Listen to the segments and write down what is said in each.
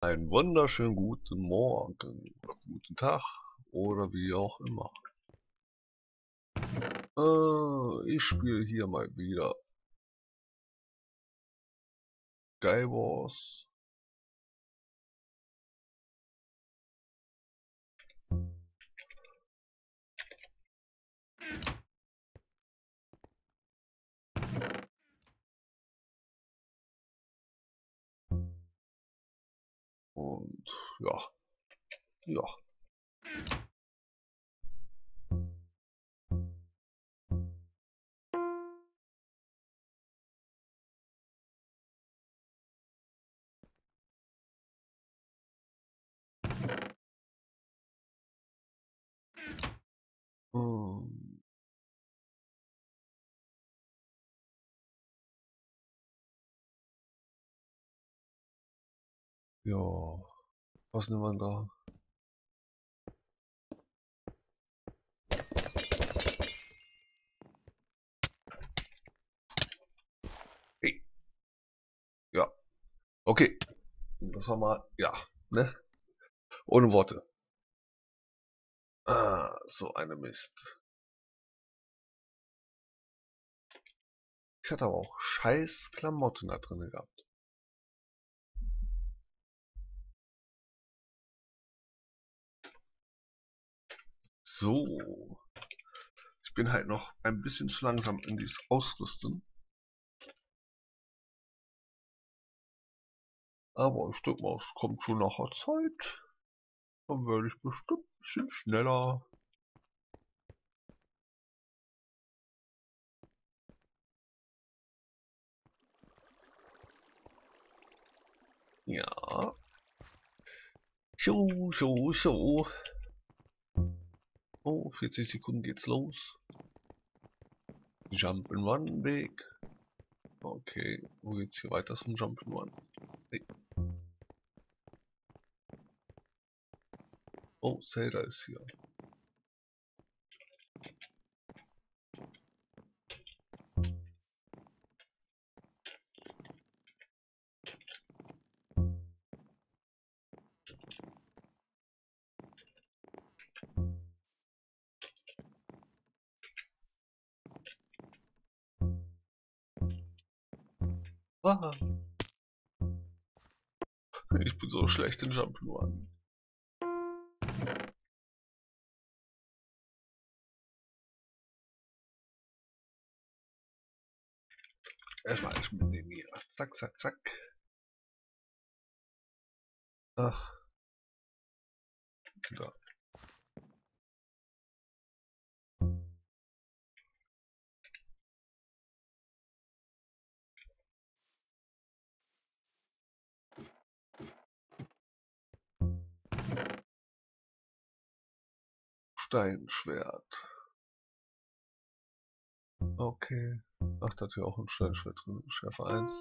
Einen wunderschönen guten Morgen oder guten Tag oder wie auch immer. Ich spiele hier mal wieder Skywars. Und ja, ja. Ähm, ja, was nehmen wir da? Hey, ja, okay. Das war mal, ja, ne? Ohne Worte. So eine Mist. Ich hatte aber auch scheiß Klamotten da drin gehabt. So. Ich bin halt noch ein bisschen zu langsam in dieses Ausrüsten. Aber ich denke mal, es kommt schon nach der Zeit. Dann werde ich bestimmt ein bisschen schneller. Ja. So, so, so. Oh, 40 Sekunden geht's los. Jump'n'Run Weg. Okay, wo geht's hier weiter zum Jump'n'Run? Hey. Oh, Zelda ist hier. Ah, ich bin so schlecht in Jump'n'Run. Erstmal alles mitnehmen hier. Zack, zack, zack. Ach, da. Steinschwert. Okay. Ach, da hat ja auch ein Steinschwert drin. Schärfe 1.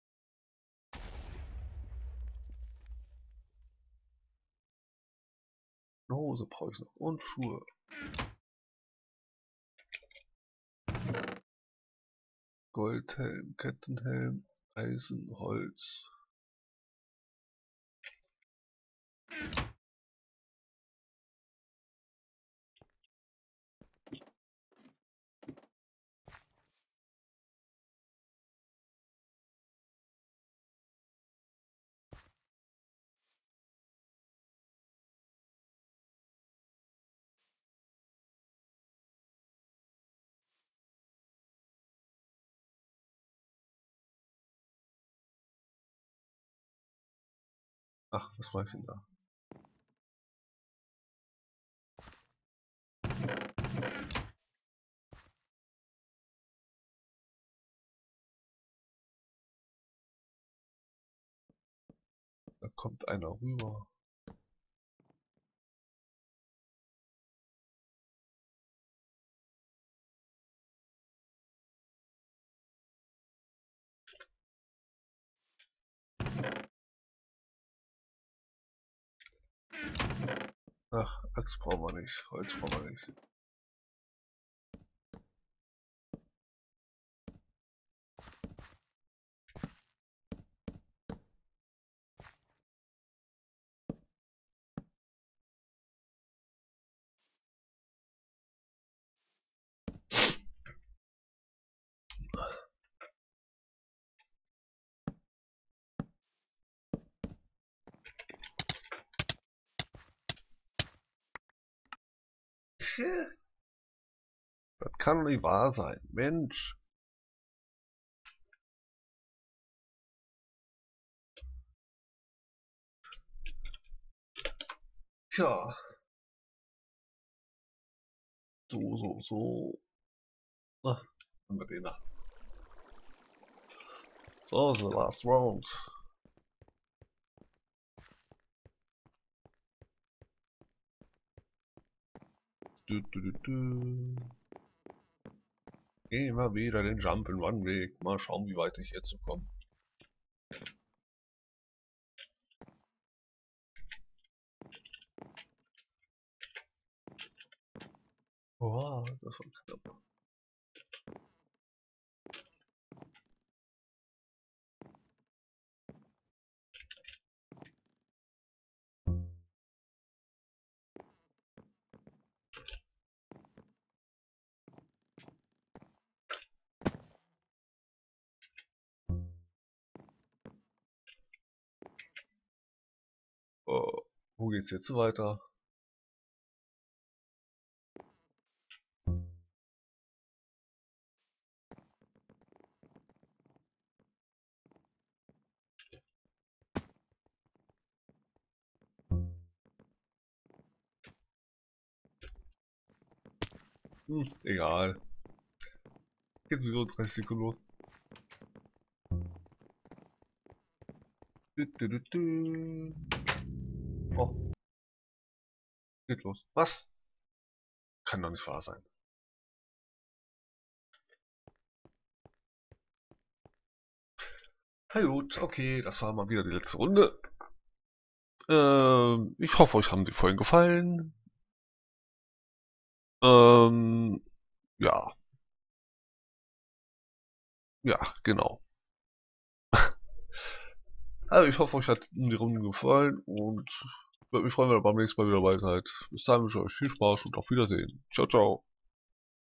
Eine Hose brauche ich noch. Und Schuhe. Goldhelm, Kettenhelm, Eisen, Holz. Ach, was war ich denn da? Da kommt einer rüber. Ach, Axt brauchen wir nicht. Holz brauchen wir nicht. Ecke? Das kann nicht wahr sein. Mensch. Tja. So. Ah, haben wir den da. So, the last round. Gehen wir wieder den Jump-and-Run-Weg. Mal schauen, wie weit ich jetzt komme. Wow, das war knapp. Wo geht's jetzt weiter? Egal. Geht sowieso 30 Sekunden los. Oh. Geht los. Was? Kann doch nicht wahr sein. Na gut, okay, das war mal wieder die letzte Runde. Ich hoffe, euch haben die Folgen gefallen. Ja. Ja, genau. Also ich hoffe, euch hat die Runde gefallen und würde mich freuen, wenn ihr beim nächsten Mal wieder dabei seid. Bis dahin wünsche ich euch viel Spaß und auf Wiedersehen. Ciao, ciao.